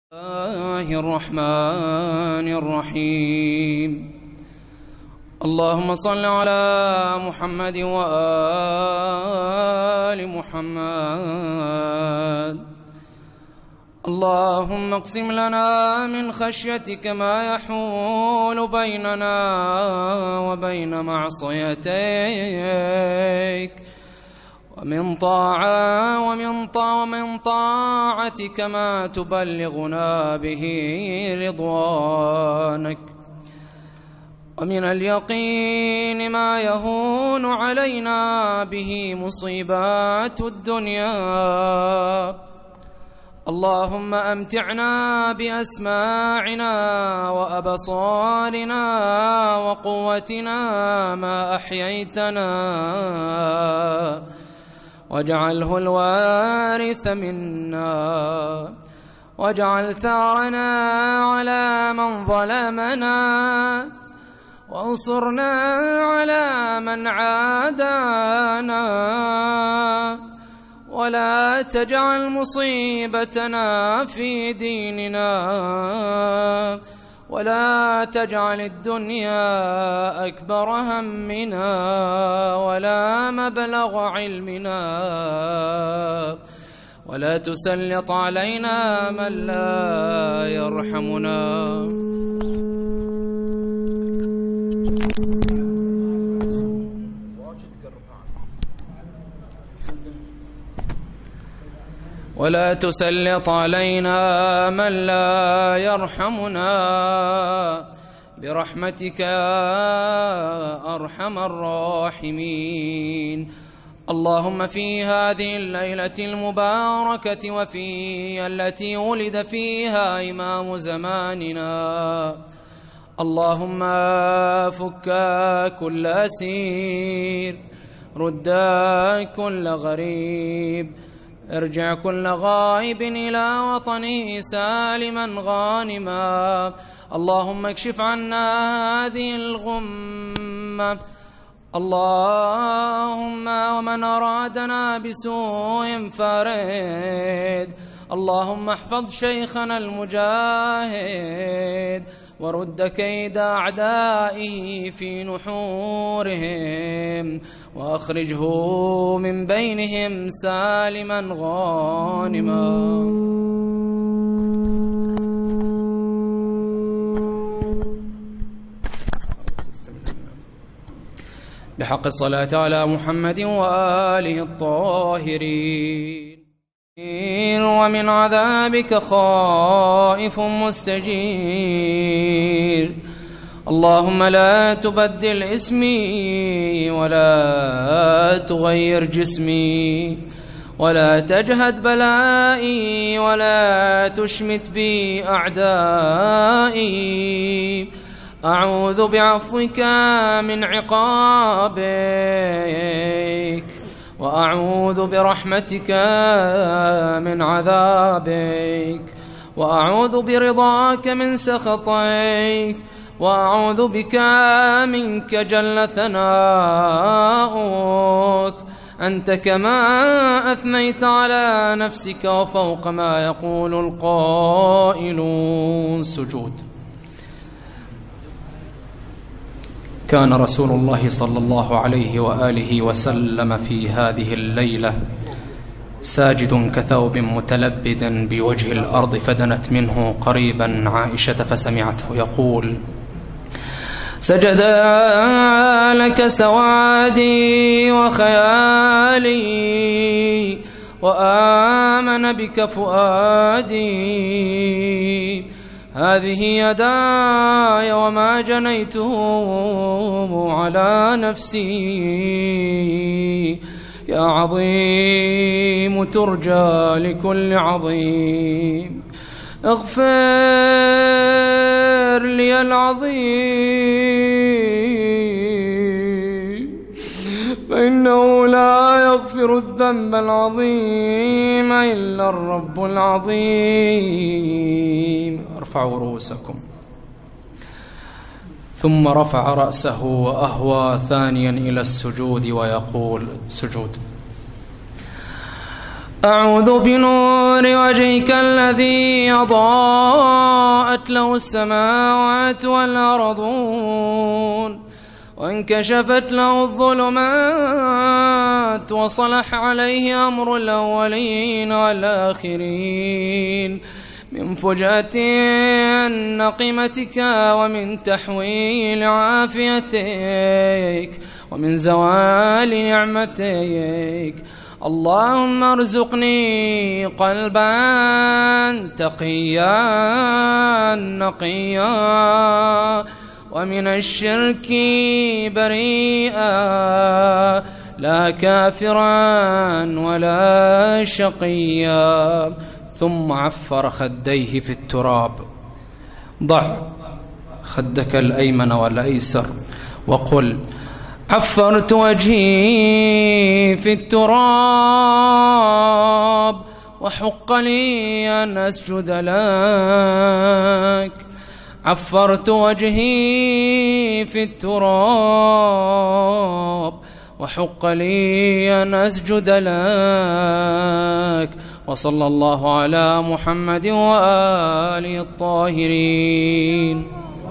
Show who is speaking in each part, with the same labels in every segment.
Speaker 1: الله الرحمن الرحيم. اللهم صل على محمد وآل محمد. اللهم اقسم لنا من خشيتك ما يحول بيننا وبين معصيتك، ومن طاعتك ما تبلغنا به رضوانك، ومن اليقين ما يهون علينا به مصيبات الدنيا. اللهم أمتعنا بأسماعنا وأبصارنا وقوتنا ما أحييتنا، واجعله الوارث منا، واجعل ثارنا على من ظلمنا، وانصرنا على من عادانا، ولا تجعل مصيبتنا في ديننا، ولا تجعل الدنيا أكبر همنا ولا مبلغ علمنا، ولا تسلط علينا من لا يرحمنا. ولا تسلط علينا من لا يرحمنا برحمتك يا أرحم الراحمين. اللهم في هذه الليلة المباركة وفي التي ولد فيها إمام زماننا، اللهم فك كل أسير، رد كل غريب، ارجع كل غائب إلى وطنه سالما غانما. اللهم اكشف عنا هذه الغمة. اللهم ومن أرادنا بسوء فارد. اللهم احفظ شيخنا المجاهد، ورد كيد أعدائه في نحورهم، وأخرجه من بينهم سالما غانما. بحق الصلاة على محمد وآله الطاهرين. ومن عذابك خائف مستجير. اللهم لا تبدل اسمي ولا تغير جسمي، ولا تجهد بلائي ولا تشمت بي أعدائي. أعوذ بعفوك من عقابك، وأعوذ برحمتك من عذابك، وأعوذ برضاك من سخطك، وأعوذ بك منك جل ثناؤك. أنت كما أثنيت على نفسك وفوق ما يقول القائلون. سجود. كان رسول الله صلى الله عليه وآله وسلم في هذه الليلة ساجد كثوب متلبدا بوجه الأرض، فدنت منه قريبا عائشة فسمعته يقول: سجد لك سوادي وخيالي، وآمن بك فؤادي. هذه يداي وما جنيته على نفسي. يا عظيم ترجى لكل عظيم، اغفر لي العظيم، فإنه لا يغفر الذنب العظيم إلا الرب العظيم. ارفعوا رؤوسكم. ثم رفع رأسه وأهوى ثانيا إلى السجود ويقول: سجود. أعوذ بنور بنور وجهك الذي أضاءت له السماوات والأرضون وانكشفت له الظلمات وصلح عليه أمر الأولين والآخرين من فجأة نقمتك ومن تحويل عافيتك ومن زوال نعمتك. اللهم ارزقني قلبا تقيا نقيا ومن الشرك بريئا لا كافرا ولا شقيا. ثم عفر خديه في التراب. ضع خدك الأيمن والأيسر وقل عفرت وجهي في التراب وحق لي أن أسجد لك. عفرت وجهي في التراب وحق لي أن أسجد لك. وصلى الله على محمد وآله الطاهرين.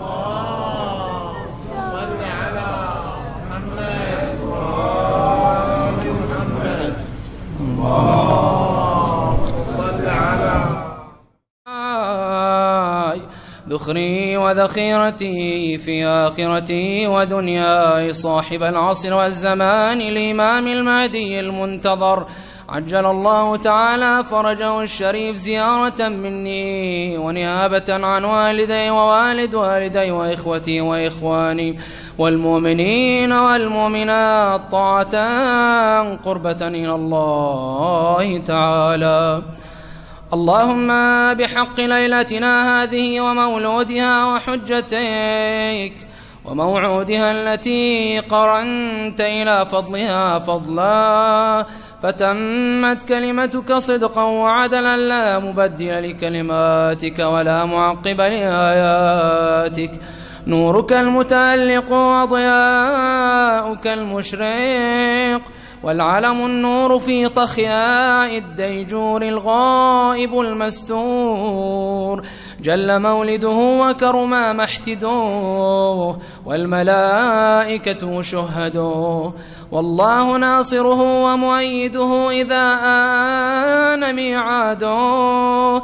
Speaker 1: ذخري وذخيرتي في آخرتي ودنياي صاحب العصر والزمان الإمام المهدي المنتظر عجل الله تعالى فرجه الشريف زيارة مني ونيابة عن والدي ووالد والدي وإخوتي وإخواني والمؤمنين والمؤمنات طاعة قربة إلى الله تعالى. اللهم بحق ليلتنا هذه ومولودها وحجتيك وموعودها التي قرنت إلى فضلها فضلا فتمت كلمتك صدقا وعدلا لا مبدل لكلماتك ولا معقب لآياتك. نورك المتألق وضياؤك المشرق والعلم النور في طخياء الديجور الغائب المستور جل مولده وكرما محتدوه والملائكة شهدوه والله ناصره ومؤيده إذا آن ميعاده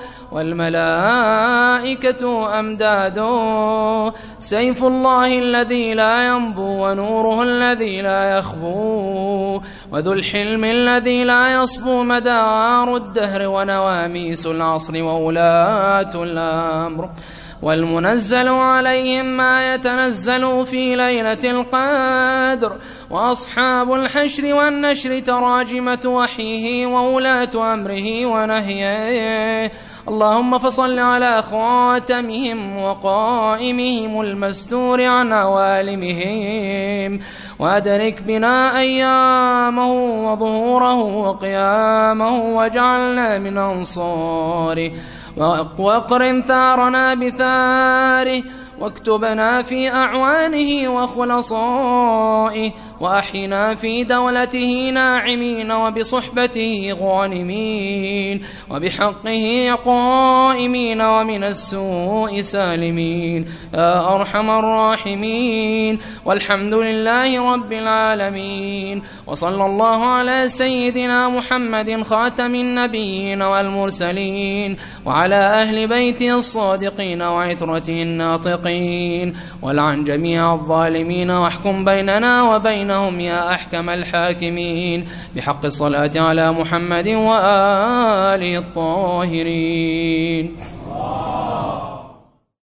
Speaker 1: والملائكة أمداده. سيف الله الذي لا ينبو ونوره الذي لا يخبو وذو الحلم الذي لا يصبو مدار الدهر ونواميس العصر وولاة الأمر والمنزل عليهم ما يتنزل في ليلة القدر وأصحاب الحشر والنشر تراجمة وحيه وولاة أمره ونهيه. اللهم فصل على خاتمهم وقائمهم المستور عن عوالمهم وأدرك بنا أيامه وظهوره وقيامه واجعلنا من أنصاره واقرن ثارنا بثاره واكتبنا في أعوانه وخلصائه وأحينا في دولته ناعمين وبصحبته غانمين وبحقه قائمين ومن السوء سالمين يا أرحم الراحمين. والحمد لله رب العالمين وصلى الله على سيدنا محمد خاتم النبيين والمرسلين وعلى أهل بيته الصادقين وعترته الناطقين ولعن جميع الظالمين واحكم بيننا وبينهم يا أحكم الحاكمين بحق الصلاة على محمد وآله الطاهرين.